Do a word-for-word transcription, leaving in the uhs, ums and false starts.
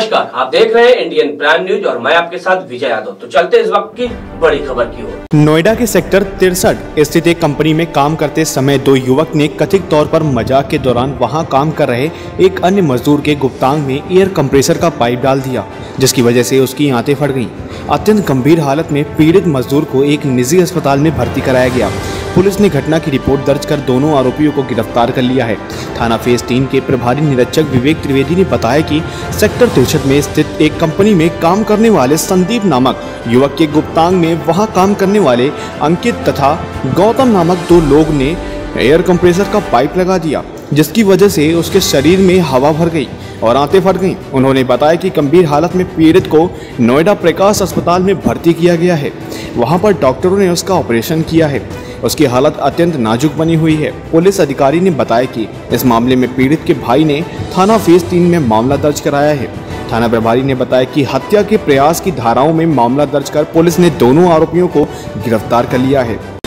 नमस्कार, आप देख रहे हैं इंडियन प्राइम न्यूज और मैं आपके साथ विजय यादव। तो चलते इस वक्त की बड़ी खबर की ओर। नोएडा के सेक्टर तिरसठ स्थित एक कंपनी में काम करते समय दो युवक ने कथित तौर पर मजाक के दौरान वहां काम कर रहे एक अन्य मजदूर के गुप्तांग में एयर कंप्रेसर का पाइप डाल दिया, जिसकी वजह से उसकी आंतें फट गईं। अत्यंत गंभीर हालत में पीड़ित मजदूर को एक निजी अस्पताल में भर्ती कराया गया। पुलिस ने घटना की रिपोर्ट दर्ज कर दोनों आरोपियों को गिरफ्तार कर लिया है। थाना फेज तीन के प्रभारी निरीक्षक विवेक त्रिवेदी ने बताया कि सेक्टर तिरसठ में स्थित एक कंपनी में काम करने वाले संदीप नामक युवक के गुप्तांग में वहां काम करने वाले अंकित तथा गौतम नामक दो लोग ने एयर कंप्रेसर का पाइप लगा दिया, जिसकी वजह से उसके शरीर में हवा भर गई और आंतें फट गईं। उन्होंने बताया कि गंभीर हालत में पीड़ित को नोएडा प्रकाश अस्पताल में भर्ती किया गया है। वहां पर डॉक्टरों ने उसका ऑपरेशन किया है। उसकी हालत अत्यंत नाजुक बनी हुई है। पुलिस अधिकारी ने बताया कि इस मामले में पीड़ित के भाई ने थाना फेज तीन में मामला दर्ज कराया है। थाना प्रभारी ने बताया कि हत्या के प्रयास की धाराओं में मामला दर्ज कर पुलिस ने दोनों आरोपियों को गिरफ्तार कर लिया है।